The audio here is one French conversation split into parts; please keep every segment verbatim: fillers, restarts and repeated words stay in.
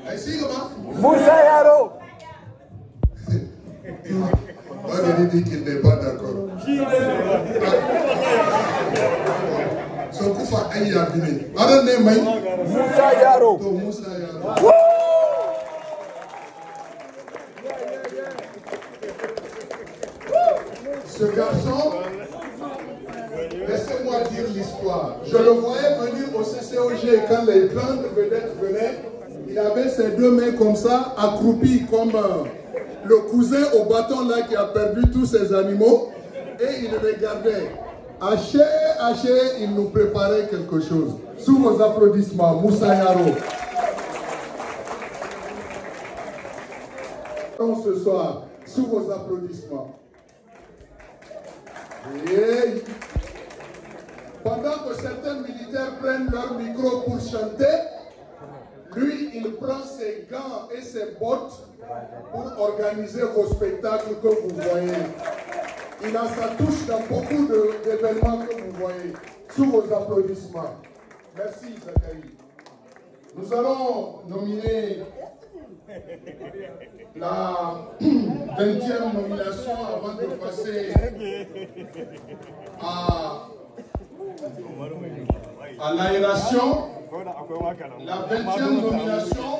Moussa Yaro. Moi, je lui dis qu'il n'est pas d'accord. Son coup fa aïe à venir. Adam ne maï. Moussa Yaro. Moussa Yaro. Ce garçon, laissez-moi dire l'histoire. Je le voyais venir au C C O G quand les grandes vedettes venaient. Il avait ses deux mains comme ça, accroupies comme euh, le cousin au bâton là qui a perdu tous ses animaux. Et il regardait. Haché, haché, il nous préparait quelque chose. Sous vos applaudissements, Moussa Yaro. Ce soir, sous vos applaudissements. Et pendant que certains militaires prennent leur micro pour chanter, lui, il prend ses gants et ses bottes pour organiser vos spectacles que vous voyez. Il a sa touche dans beaucoup d'événements que vous voyez. Sous vos applaudissements. Merci, Zachary. Nous allons nominer la vingtième nomination avant de passer à, à l'aération. La vingtième nomination,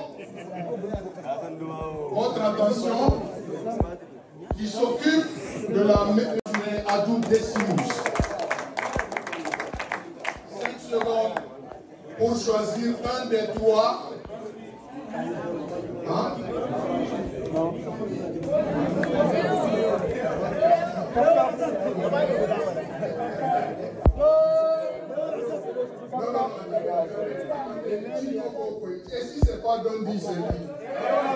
votre attention, qui s'occupe de la médecine Adou Decimus. cinq secondes pour choisir un des trois. Hein? Non. Non, non, non. Et si c'est pas Dondi, c'est lui.